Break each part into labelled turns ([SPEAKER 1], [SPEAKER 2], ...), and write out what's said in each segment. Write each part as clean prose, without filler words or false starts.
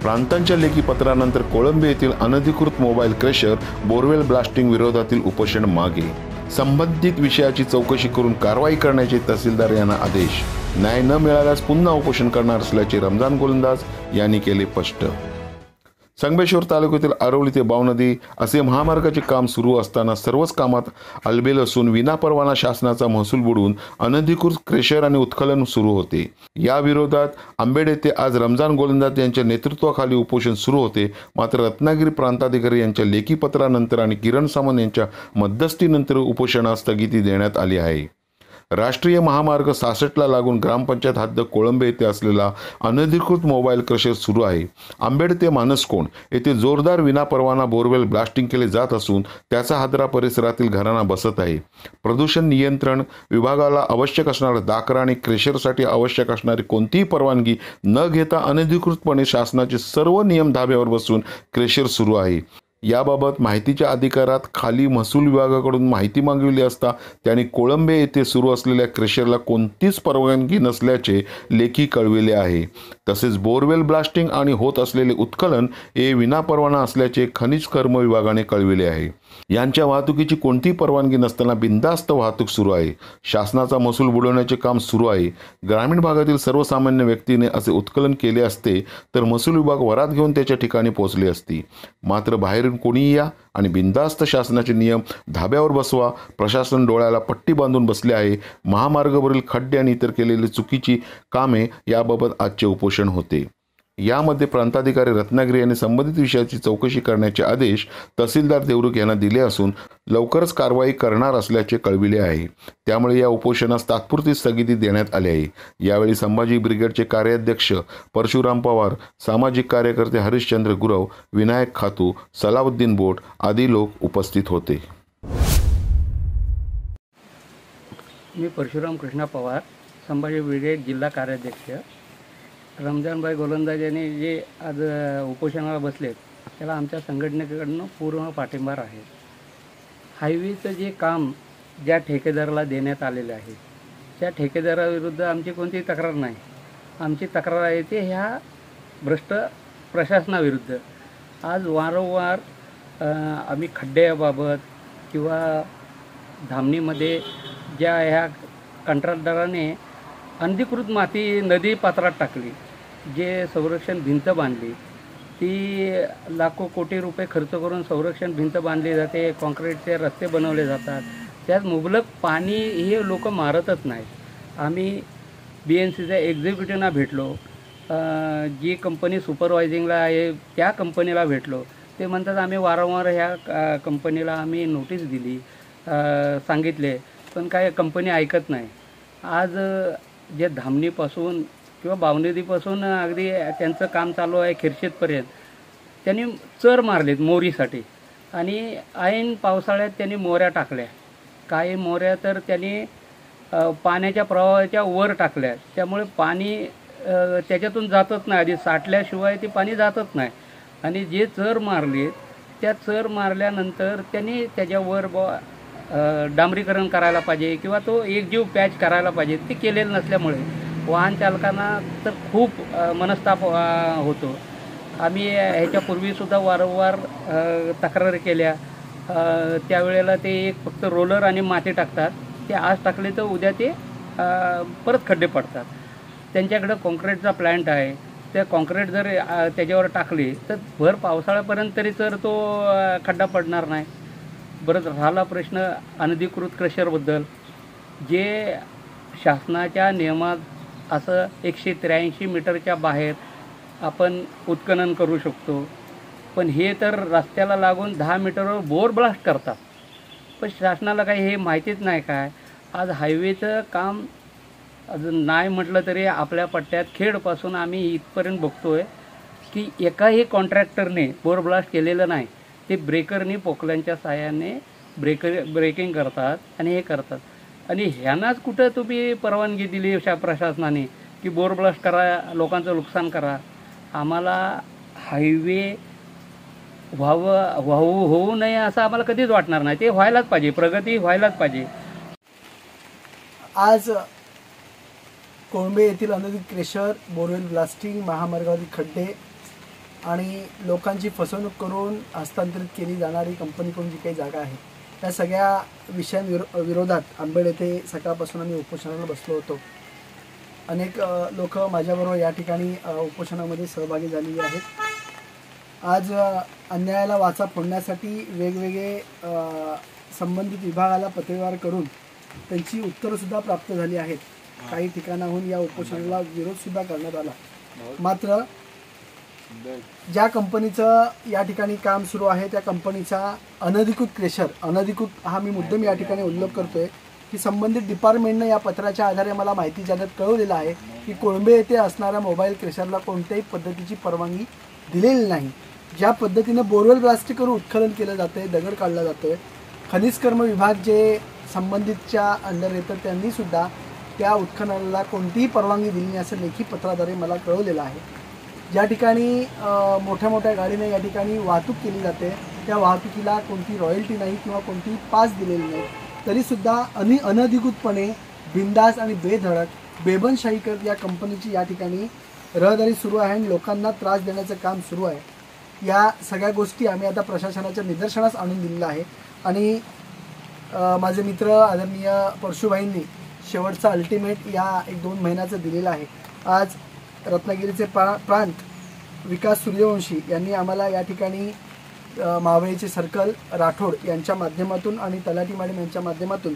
[SPEAKER 1] प्रांतांच्या लेखी पत्रानंतर कोळंबे येथील अनधिकृत मोबाईल क्रेशर बोरवेल ब्लास्टिंग विरोधातील उपोषण मागे, संबंधित विषयाची चौकशी करून कारवाई करण्याचे तहसीलदार यांना आदेश, न्याय न मिळाल्यास पुन्हा उपोषण करणार असल्याचे रमजान गोलंदाज यांनी केले स्पष्ट। संगमेश्वर तालुक्यातील आरवली ते बावनदी असे महामार्गाचे काम सुरू असताना सर्वच कामात अलबेल असून विनापरवाना शासनाचा महसूल बुडवून अनधिकृत क्रेशर आणि उत्खनन सुरू होते। या विरोधात आंबेड येथे आज रमजान गोलंदाज यांच्या नेतृत्वाखाली उपोषण सुरू होते। मात्र रत्नागिरी प्रांताधिकारी यांच्या लेखी पत्रानंतर आणि किरण सामंत यांच्या मध्यस्थीनंतर उपोषणास स्थगिती देण्यात आली आहे। राष्ट्रीय महामार्ग 66 ला लागून ग्रामपंचायत हद्द कोळंबे येथे असलेला अनधिकृत मोबाईल क्रशर सुरू आहे। आंबेड ते मानसकोंड येथे जोरदार विनापरवाना बोरवेल ब्लास्टिंग केले जात असून त्याचा हादरा परिसरातील घरांना बसत आहे। प्रदूषण नियंत्रण विभागाला आवश्यक असणारा दाखला आणि क्रेशरसाठी आवश्यक असणारी कोणतीही परवानगी न घेता अनधिकृतपणे शासनाचे सर्व नियम धाब्यावर बसून क्रेशर सुरू आहे। याबाबत माहितीच्या अधिकारात खाली महसूल विभागाकडून माहिती मागविली असता त्यांनी कोळंबे येथे सुरू असलेल्या क्रेशरला कोणतीच परवानगी नसल्याचे लेखी कळविले आहे। तसेच बोरवेल ब्लास्टिंग आणि होत असलेले उत्खनन हे विनापरवाना असल्याचे खनिज कर्म विभागाने कळविले आहे। यांच्या वाहतुकीची कोणतीही परवानगी नसताना बिनधास्त वाहतूक सुरू आहे। शासनाचा महसूल बुडवण्याचे काम सुरू आहे। ग्रामीण भागातील सर्वसामान्य व्यक्तीने असे उत्खनन केले असते तर महसूल विभाग वरात घेऊन त्याच्या ठिकाणी पोहोचले असती। मात्र बाहेरून कोणीही या आणि बिनधास्त शासनाचे नियम धाब्यावर बसवा, प्रशासन डोळ्याला पट्टी बांधून बसले आहे। महामार्गावरील खड्डे आणि इतर केलेली चुकीची कामे याबाबत आजचे उपोषण होते। यामध्ये प्रांताधिकारी रत्नागिरी यांनी संबंधित विषयाची चौकशी करण्याचे आदेश तहसीलदार देवरुख यांना दिले असून लवकरच कारवाई करणार असल्याचे कळविले आहे। त्यामुळे या उपोषणास तात्पुरती स्थगिती देण्यात आली आहे। यावेळी संभाजी ब्रिगेडचे कार्याध्यक्ष परशुराम पवार, सामाजिक कार्यकर्ते हरिश्चंद्र गुरव, विनायक खातू, सलाउद्दीन बोट आदी लोक उपस्थित होते।
[SPEAKER 2] मी परशुराम कृष्णा पवार, संभाजी ब्रिगेड जिल्हा कार्याध्यक्ष। रमजानभाई गोलंदाज यांनी जे आज उपोषणाला बसलेत त्याला आमच्या संघटनेकडून पूर्ण पाठिंबा आहे। हायवेचं जे काम ज्या ठेकेदाराला देण्यात आलेले आहे त्या ठेकेदाराविरुद्ध आमची कोणतीही तक्रार नाही। आमची तक्रार आहे ते ह्या भ्रष्ट प्रशासनाविरुद्ध। आज वारंवार आम्ही खड्ड्याबाबत किंवा धामणीमध्ये ज्या ह्या कंत्राटदाराने अनधिकृत माती नदी पात्रात टाकली, जे संरक्षण भिंत बांधली, ती लाखो कोटी रुपये खर्च करून संरक्षण भिंत बांधली जाते, कॉन्क्रीटचे रस्ते बनवले जातात, त्यात मुबलक पाणी हे लोक मारतच नाहीत। आम्ही BNCच्या एक्झिक्युटिव्हना भेटलो, जी कंपनी सुपरवायझिंगला आहे त्या कंपनीला भेटलो। ते म्हणतात आम्ही वारंवार ह्या कंपनीला आम्ही नोटीस दिली, सांगितले, पण काय कंपनी ऐकत नाही। आज जे धामणीपासून किंवा बावनदीपासून अगदी त्यांचं काम चालू आहे खिरशीतपर्यंत त्यांनी चर मारलेत मोरीसाठी आणि ऐन पावसाळ्यात त्यांनी मोऱ्या टाकल्या। काही मोऱ्या तर त्यांनी पाण्याच्या प्रवाहाच्या वर टाकल्या, त्यामुळे पाणी त्याच्यातून जातच नाही, आधी साठल्याशिवाय ते पाणी जातच नाही। आणि जे चर मारले त्या चर मारल्यानंतर त्यांनी त्याच्यावर डांबरीकरण करायला पाहिजे किंवा तो एकजीव पॅच करायला पाहिजे, ते केलेलं नसल्यामुळे वाहन चालकांना तर खूप मनस्ताप होतो। आम्ही ह्याच्यापूर्वीसुद्धा वारंवार तक्रार केल्या, त्यावेळेला ते एक फक्त रोलर आणि माती टाकतात, ते आज टाकले तर उद्या ते परत खड्डे पडतात। त्यांच्याकडं कॉन्क्रीटचा प्लॅन्ट आहे, त्या कॉन्क्रीट जर त्याच्यावर टाकली तर भर पावसाळ्यापर्यंत तरी तर तो खड्डा पडणार नाही। बरं, राहिला प्रश्न अनधिकृत क्रशरबद्दल, जे शासनाच्या नियमात असं 183 मीटरच्या बाहेर आपण उत्खनन करू शकतो, पण हे तर रस्त्याला लागून 10 मीटरवर बोर ब्लास्ट करतात। पण शासनाला काही हे माहितीच नाही काय। आज हायवेचं काम अजून नाही म्हटलं तरी आपल्या पट्ट्यात खेडपासून आम्ही इथपर्यंत बघतोय की एकाही कॉन्ट्रॅक्टरने बोर ब्लास्ट केलेलं नाही। ते ब्रेकरनी पोकलांच्या साहाय्याने ब्रेकिंग करतात आणि हे करतात, आणि ह्यांनाच कुठं तुम्ही परवानगी दिली प्रशासनाने की बोर ब्लास्ट करा, लोकांचं नुकसान करा। आम्हाला हायवे होऊ नये असं आम्हाला कधीच वाटणार नाही, ते व्हायलाच पाहिजे, प्रगती व्हायलाच पाहिजे।
[SPEAKER 3] आज कोळंबे येथील अनधिकृत क्रेशर, बोरवेल ब्लास्टिंग, महामार्गावरील खड्डे आणि लोकांची फसवणूक करून हस्तांतरित केली जाणारी कंपनीकडून जी काही जागा आहे त्या सगळ्या विरोधात आंबेड येथे सकाळपासून आम्ही उपोषणाला बसलो होतो। अनेक लोक माझ्याबरोबर या ठिकाणी उपोषणामध्ये सहभागी झालेली आहेत। आज अन्यायाला वाचा फोडण्यासाठी वेगवेगळे संबंधित विभागाला पत्रव्यवहार करून त्यांची उत्तरंसुद्धा प्राप्त झाली आहेत। काही ठिकाणाहून या उपोषणाला विरोधसुद्धा करण्यात आला। मात्र ज्या कंपनीचं या ठिकाणी काम सुरू आहे त्या कंपनीचा अनधिकृत क्रेशर, अनधिकृत हा मी मुद्दाम या ठिकाणी उल्लेख करतोय की संबंधित डिपार्टमेंटने या पत्राच्या आधारे मला माहिती जाण्यात कळवलेलं आहे की कोळंबे येथे असणाऱ्या मोबाईल क्रेशरला कोणत्याही पद्धतीची परवानगी दिलेली नाही। ज्या पद्धतीने बोरवेल ब्लास्ट करून उत्खनन केलं जातंय, दगड काढला जातोय, खनिज कर्म विभाग जे संबंधितच्या अंडर येतं त्यांनी सुद्धा त्या उत्खननाला कोणतीही परवानगी दिली नाही असं लेखी पत्राद्वारे मला कळवलेलं आहे। ज्या ठिकाणी मोठ्या मोठ्या गाडीने या ठिकाणी वाहतूक केली जाते त्या वाहतुकीला कोणती रॉयल्टी नाही किंवा कोणतीही पास दिलेली नाही, तरीसुद्धा अनधिकृतपणे बिंदास आणि बेधडक बेबनशाही करत या कंपनीची या ठिकाणी रहदारी सुरू आहे आणि लोकांना त्रास देण्याचं काम सुरू आहे। या सगळ्या गोष्टी आम्ही आता प्रशासनाच्या निदर्शनास आणून दिलेल्या आहे आणि माझे मित्र आदरणीय परशुभाईंनी शेवटचा अल्टिमेट या 1-2 महिन्याचं दिलेलं आहे। आज रत्नागिरीचे प्रांत विकास सूर्यवंशी यांनी आम्हाला या ठिकाणी मावळीचे सर्कल राठोड यांच्या माध्यमातून आणि तलाठी मॅडम यांच्या माध्यमातून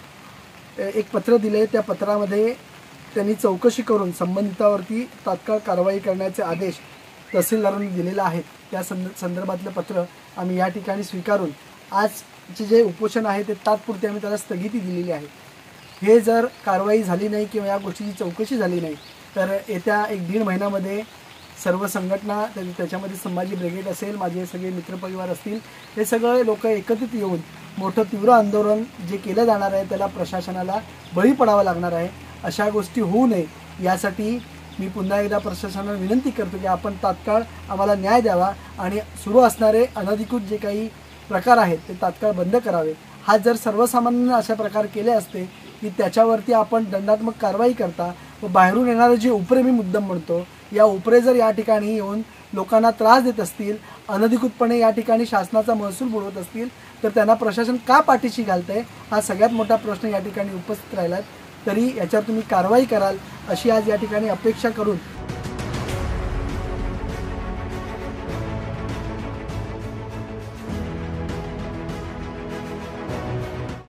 [SPEAKER 3] एक पत्र दिले। त्या पत्रामध्ये त्यांनी चौकशी करून संबंधितावरती तात्काळ कारवाई करण्याचे आदेश तहसीलदारांनी दिलेले आहेत। त्या संदर्भातलं पत्र आम्ही या ठिकाणी स्वीकारून आजचे जे उपोषण आहे ते तात्पुरते आम्ही त्याला स्थगिती दिलेली आहे। हे जर कारवाई झाली नाही किंवा या गोष्टीची चौकशी झाली नाही तर येत्या 1-1.5 महिन्यामध्ये सर्व संघटना त्याच्यामध्ये संभाजी ब्रिगेड असेल, माझे सगळे मित्रपरिवार असतील, हे सगळे लोक एकत्रित येऊन मोठं तीव्र आंदोलन जे केलं जाणार आहे त्याला प्रशासनाला बळी पडावं लागणार आहे। अशा गोष्टी होऊ नये यासाठी मी पुन्हा एकदा प्रशासनाला विनंती करतो की आपण तात्काळ आम्हाला न्याय द्यावा आणि सुरू असणारे अनधिकृत जे काही प्रकार आहेत ते तात्काळ बंद करावे। हा जर सर्वसामान्यांना अशा प्रकार केले असते की त्याच्यावरती आपण दंडात्मक कारवाई करता व बाहेरून येणारे जे उपरे मी मुद्दाम म्हणतो या उपरे जर या ठिकाणी येऊन लोकांना त्रास देत असतील, अनधिकृतपणे या ठिकाणी शासनाचा महसूल बुडवत असतील तर त्यांना प्रशासन का पाठीशी घालतंय हा सगळ्यात मोठा प्रश्न या ठिकाणी उपस्थित राहिला। तरी याच्यावर तुम्ही कारवाई कराल अशी आज या ठिकाणी अपेक्षा करून